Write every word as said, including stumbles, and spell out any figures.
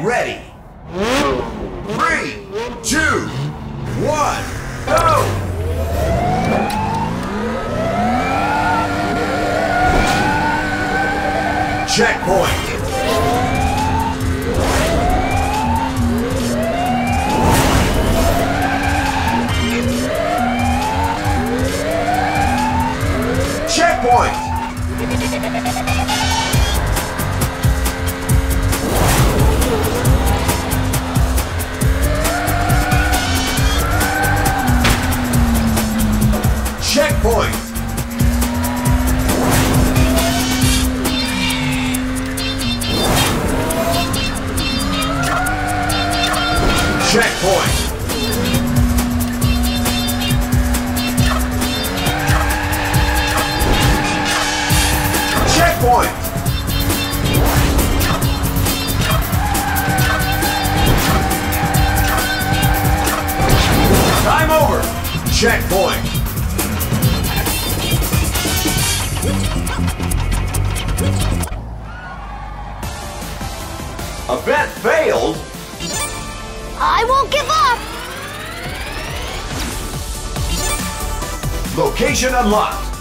ready. Three, two, one, go! Checkpoint. Checkpoint. Checkpoint. Checkpoint. Checkpoint. Time over. Checkpoint. Event failed. I won't give up! Location unlocked.